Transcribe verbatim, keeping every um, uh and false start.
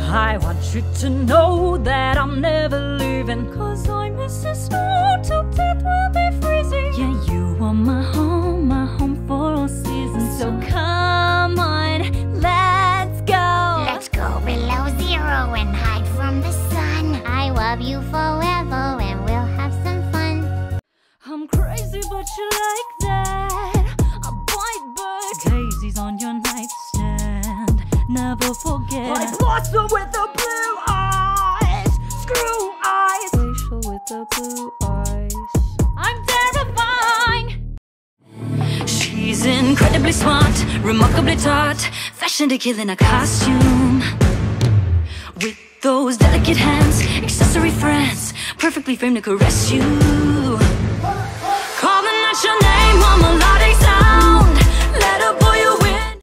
I want you to know that I'm never leaving, 'cause I'm Missus Snow till death will be freezing. Yeah, you are my home, my home for all seasons. So come on, let's go. Let's go below zero and hide from the sun. I love you forever and we'll have some fun. I'm crazy but you like that. I bite bird daisies on your nightstand. Never forget. Like Blossom with the blue eyes. Screw eyes. Rachel with the blue eyes. I'm terrifying. She's incredibly smart, remarkably taught, fashion to kill in a costume. With those delicate hands, accessory friends, perfectly framed to caress you. Calling out your name, I'm alive.